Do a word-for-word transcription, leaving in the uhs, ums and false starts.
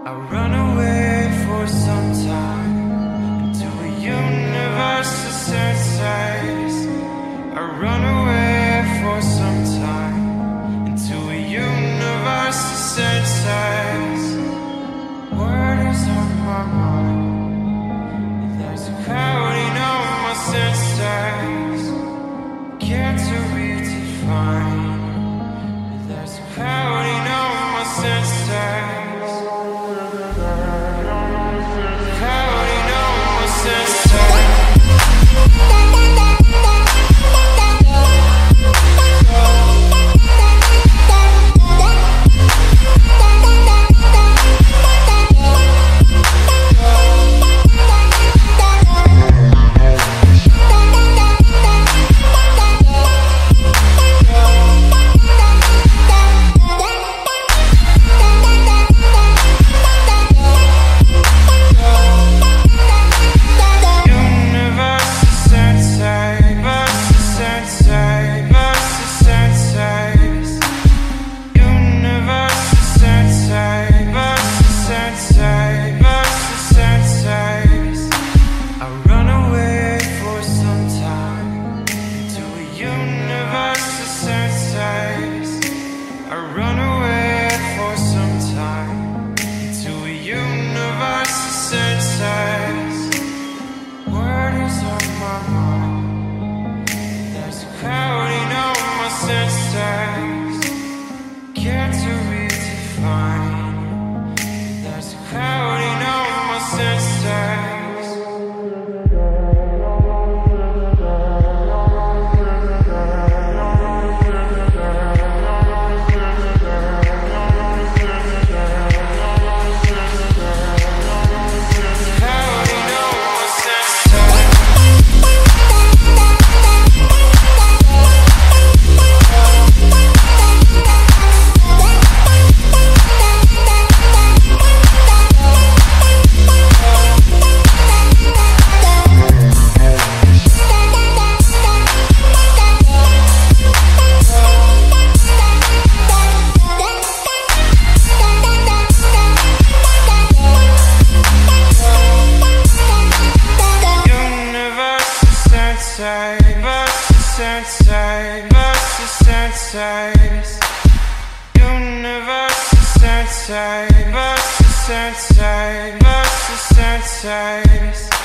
I run away for some time into a universe of sense. I run away for some time into a universe of sense. Word is on my mind. There's a crowding on my senses. Can't to redefine. There's a crowding on my senses. Care to redefine. There's a crowding on my senses. Sensei, versus senses. Universe of sensei, versus sensei, versus senses.